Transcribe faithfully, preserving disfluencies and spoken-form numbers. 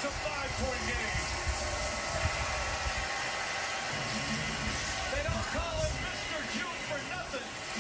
It's a five-point game. They don't call him Mister June for nothing.